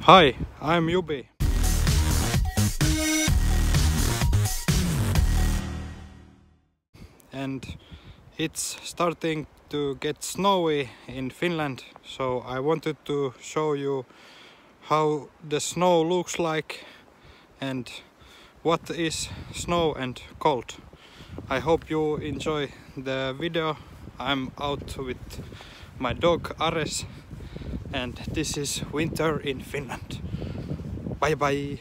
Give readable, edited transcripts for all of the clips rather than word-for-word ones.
Hi, I'm Jubi. And it's starting to get snowy in Finland, so I wanted to show you how the snow looks like and what is snow and cold. I hope you enjoy the video. I'm out with my dog Ares, and this is winter in Finland. Bye bye!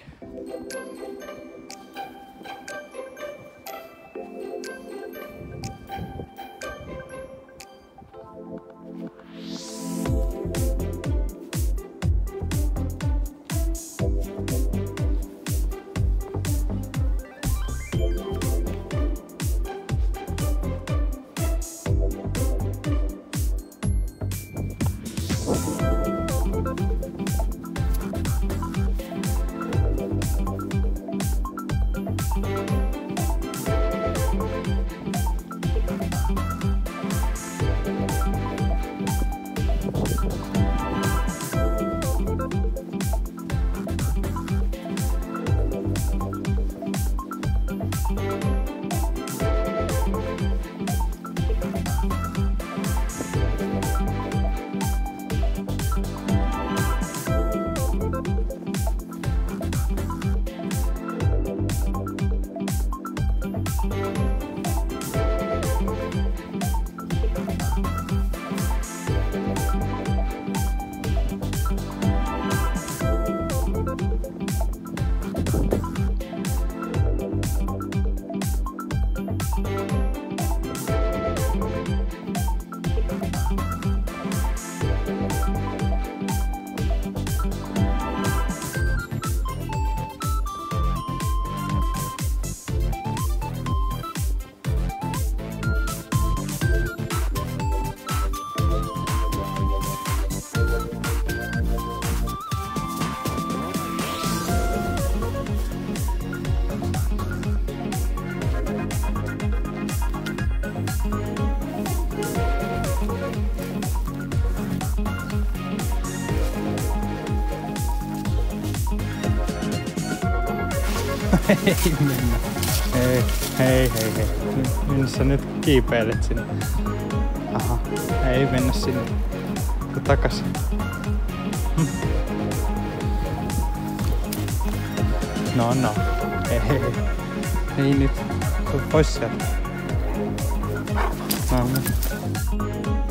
Ei mennä. Hei. Minne sä nyt kiipeilet sinne? Aha, ei mennä sinne. Takas. No. Ei nyt. Tuu pois sieltä. No.